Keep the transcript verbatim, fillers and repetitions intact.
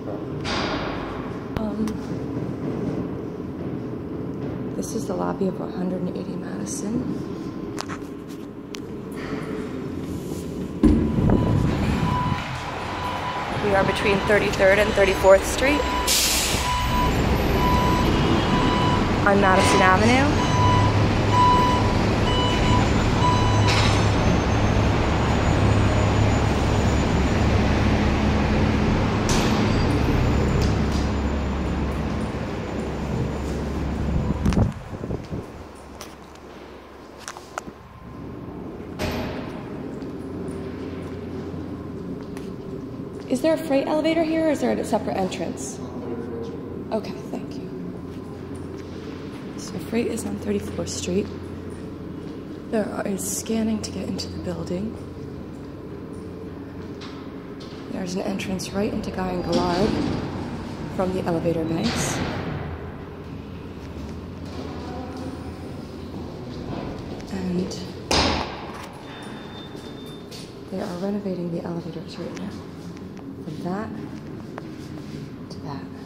Um, this is the lobby of one hundred eighty Madison. We are between thirty-third and thirty-fourth Street on Madison Avenue. Is there a freight elevator here, or is there a separate entrance? Okay, thank you. So freight is on thirty-fourth Street. There is scanning to get into the building. There's an entrance right into Guy and Gallard from the elevator banks. And they are renovating the elevators right now. From that to that.